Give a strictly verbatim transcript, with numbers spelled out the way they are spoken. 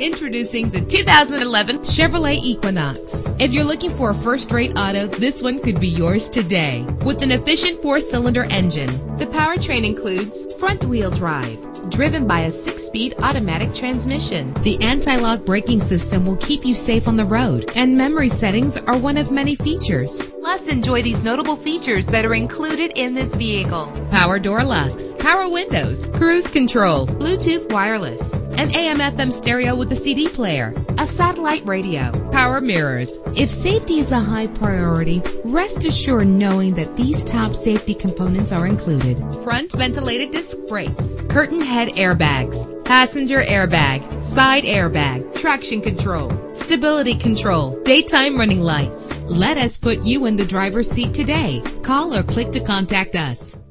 Introducing the two thousand eleven Chevrolet Equinox. If you're looking for a first-rate auto, this one could be yours today. With an efficient four-cylinder engine, the powertrain includes front-wheel drive, driven by a six-speed automatic transmission. The anti-lock braking system will keep you safe on the road, and memory settings are one of many features. Plus, enjoy these notable features that are included in this vehicle: power door locks, power windows, cruise control, Bluetooth wireless, an A M F M stereo with a C D player, a satellite radio, power mirrors. If safety is a high priority, rest assured knowing that these top safety components are included: front ventilated disc brakes, curtain head airbags, passenger airbag, side airbag, traction control, stability control, daytime running lights. Let us put you in the driver's seat today. Call or click to contact us.